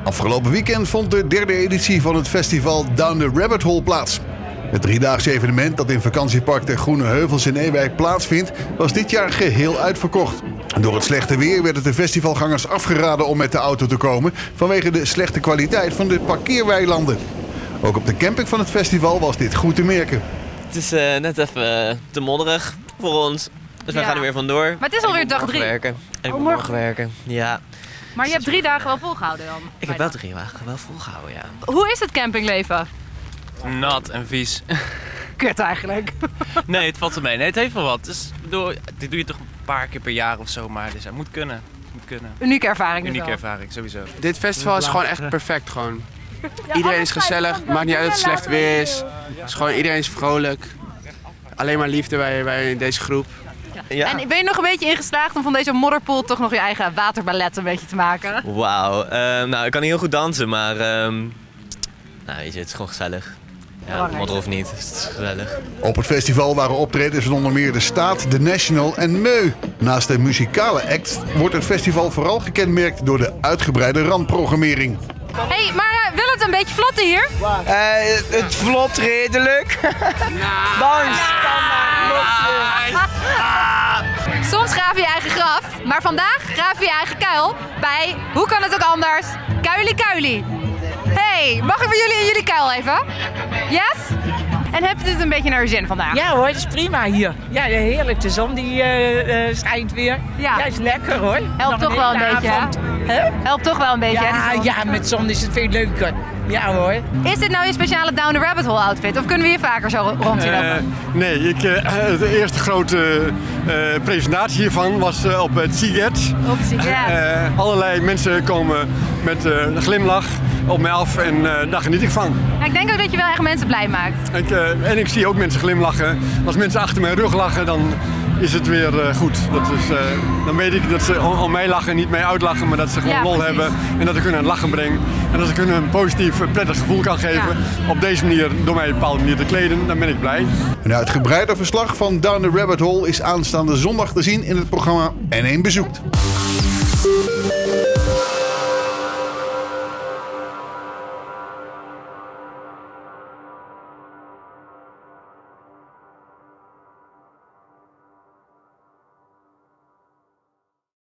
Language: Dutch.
Afgelopen weekend vond de derde editie van het festival Down the Rabbit Hole plaats. Het driedaagse evenement dat in vakantiepark de Groene Heuvels in Ewijk plaatsvindt, was dit jaar geheel uitverkocht. Door het slechte weer werd het de festivalgangers afgeraden om met de auto te komen vanwege de slechte kwaliteit van de parkeerweilanden. Ook op de camping van het festival was dit goed te merken. Het is net even te modderig voor ons, dus wij gaan er weer vandoor. Maar het is alweer dag 3. Werken. En ik moet morgen werken, ja. Maar je hebt 3 dagen wel volgehouden dan? Ik heb wel 3 dagen wel volgehouden, ja. Hoe is het campingleven? Nat en vies. Kut eigenlijk. Nee, het valt er mee. Nee, het heeft wel wat. Dus, dit doe je toch een paar keer per jaar of zo, maar dus, het moet kunnen. Unieke ervaring. Unieke ervaring, sowieso. Dit festival is gewoon echt perfect gewoon. Iedereen is gezellig, maakt niet uit dat het slecht weer is. Iedereen is vrolijk. Alleen maar liefde bij deze groep. Ja. En ben je nog een beetje ingeslaagd om van deze modderpoel toch nog je eigen waterballet een beetje te maken? Wauw, nou ik kan niet heel goed dansen, maar nou weet je, het is gewoon gezellig. Ja, modder of niet, het is gezellig. Op het festival waren optredens van onder meer de Staat, de National en Meu. Naast de muzikale act wordt het festival vooral gekenmerkt door de uitgebreide randprogrammering. Hé, maar wil het een beetje vlotten hier? Het vlot redelijk. Soms graaf je je eigen graf, maar vandaag graaf je je eigen kuil bij, hoe kan het ook anders, Kuilie Kuilie. Hey, mag ik bij jullie in jullie kuil even? Yes? En heb je het een beetje naar je zin vandaag? Ja hoor, het is prima hier. Ja, heerlijk. De zon die schijnt weer. Ja, is lekker hoor. Helpt toch wel een beetje, hè? Helpt toch wel een beetje, hè? Ja, met zon is het veel leuker. Ja hoor. Is dit nou je speciale Down the Rabbit Hole outfit? Of kunnen we hier vaker zo rond zien lopen? Nee, de eerste grote presentatie hiervan was op het Seagate. Op Seagate. Allerlei mensen komen met een glimlach op mij af en daar geniet ik van. Ja, ik denk ook dat je wel echt mensen blij maakt. En ik zie ook mensen glimlachen. Als mensen achter mijn rug lachen, dan is het weer goed. Dan weet ik dat ze om mij lachen, niet mij uitlachen, maar dat ze gewoon lol hebben. En dat ik hun aan het lachen breng. En als ik hun een positief, prettig gevoel kan geven, op deze manier, door mij op een bepaalde manier te kleden, dan ben ik blij. Een uitgebreider verslag van Down the Rabbit Hole is aanstaande zondag te zien in het programma N1 Bezoekt.